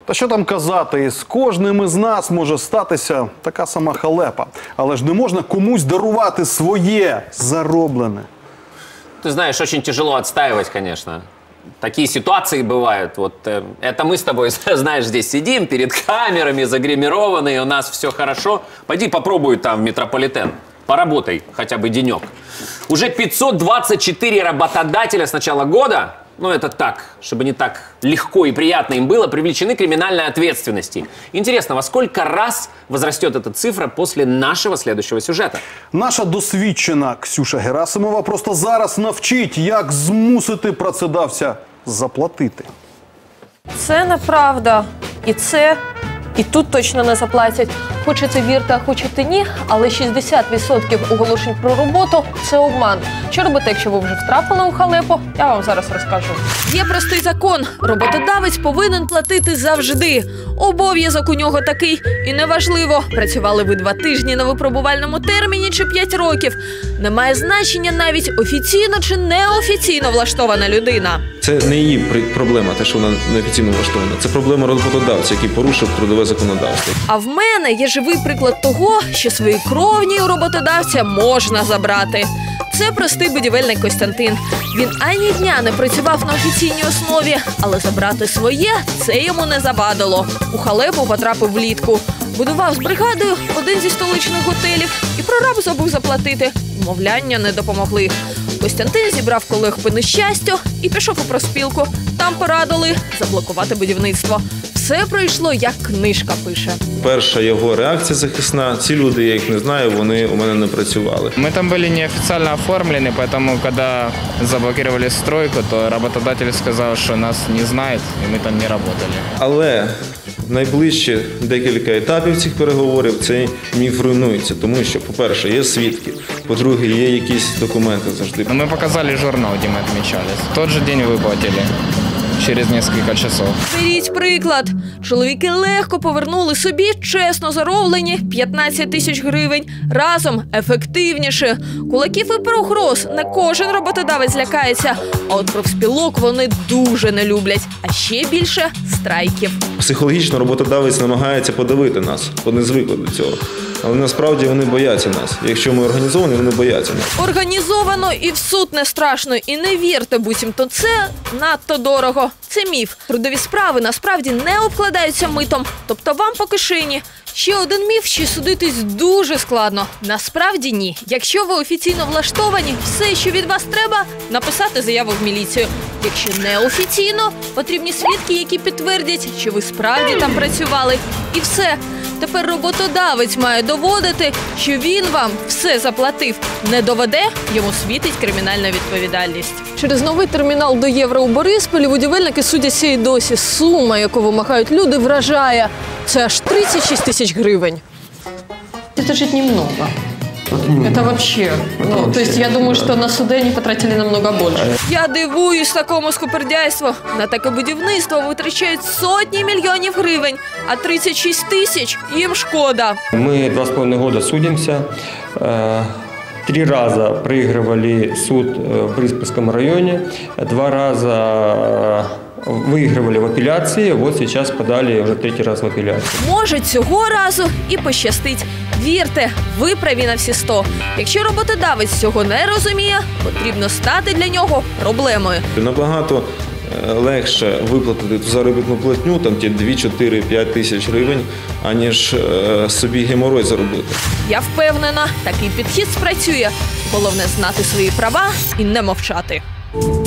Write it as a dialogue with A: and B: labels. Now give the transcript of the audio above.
A: Та що там казати, з кожним із нас може статися така сама халепа. Але ж не можна комусь дарувати своє зароблене.
B: Ты знаешь, очень тяжело отстаивать, конечно. Такие ситуации бывают. Вот это мы с тобой, знаешь, здесь сидим перед камерами, загримированные, у нас все хорошо. Пойди попробуй там в метрополитен. Поработай хотя бы денек. Уже 524 работодателя с начала года, ну это так, чтобы не так легко и приятно им было, привлечены к криминальной ответственности. Интересно, во сколько раз возрастет эта цифра после нашего следующего сюжета?
A: Наша досвідчена Ксюша Герасимова просто зараз навчить, як змусити працедавця заплатити.
C: Це неправда. І тут точно не заплатять. Хочете вірте, а хочете ні, але 60% оголошень про роботу – це обман. Що робити, якщо ви вже втрапили у халепу? Я вам зараз розкажу. Є простий закон. Роботодавець повинен платити завжди. Обов'язок у нього такий. І неважливо, працювали ви 2 тижні на випробувальному терміні чи 5 років. Немає значення навіть офіційно чи неофіційно влаштована людина.
D: Це не її проблема, те, що вона неофіційно влаштована. Це проблема роботодавця, який порушив трудове законодавство.
C: А в мене є живий приклад того, що свої кровні у роботодавця можна забрати. Це простий будівельник Костянтин. Він ані дня не працював на офіційній основі, але забрати своє – це йому не завадило. У халепу потрапив влітку. Будував з бригадою один зі столичних готелів і прораб забув заплатити. Вмовляння не допомогли. Костянтин зібрав колег по нещастю і пішов у профспілку. Там порадили заблокувати будівництво. Все пройшло, як книжка пише.
D: Перша його реакція захисна. Ці люди, я їх не знаю, вони у мене не працювали.
E: Мы там были неофициально оформлены, поэтому, когда заблокировали стройку, то работодатель сказал, что нас не знает, и мы там не работали.
D: Але найближчі декілька етапів цих переговорів цей міф руйнується. Тому що, по-перше, є свідки, по-друге, є якісь документи завжди.
E: Но мы показали журнал, где мы отмечались. В тот же день выплатили. Через несколько часов.
C: Беріть приклад. Чоловіки легко повернули собі чесно зароблені 15 тисяч гривень. Разом ефективніше. Кулаків і погроз не кожен роботодавець лякається. А от профспілок вони дуже не люблять. А ще більше страйків.
D: Психологічно роботодавець намагається подавити нас. Вони звикли до цього. Але насправді вони бояться нас. Якщо ми організовані, вони бояться нас.
C: Організовано і в суд не страшно. І не вірте, буцімто це надто дорого. Це міф. Трудові справи насправді не обкладаються митом. Тобто вам по кишені. Ще один міф, що судитись дуже складно. Насправді ні. Якщо ви офіційно влаштовані, все, що від вас треба – написати заяву в міліцію. Якщо неофіційно, потрібні свідки, які підтвердять, що ви справді там працювали. І все. Тепер роботодавець має доводити, що він вам все заплатив. Не доведе – йому світить кримінальна відповідальність. Через новий термінал до Євро у Борисполі будівельники судяться і досі. Сума, яку вимагають люди, вражає. Це аж 36 тисяч гривень. Це ж немного. Это вообще. То есть я думаю, что на суди они потратили намного больше. Я дивуюсь такому скупердяйству. На таке будівництво витрачають сотні мільйонів гривень, а 36 тисяч їм шкода.
F: Мы 2,5 года судимся. 3 раза проигрывали суд в Бориспольском районе, 2 раза выигрывали в апелляции, вот сейчас подали уже 3-й раз в апелляцию.
C: Може, цього разу і пощастить. Вірте, ви праві на всі 100. Якщо роботодавець цього не розуміє, потрібно стати для нього проблемою.
D: Набагато легше виплатити ту заробітну платню, там ті 2, 4, 5 тисяч гривень, аніж собі геморой заробити.
C: Я впевнена, такий підхід спрацює. Головне знати свої права і не мовчати.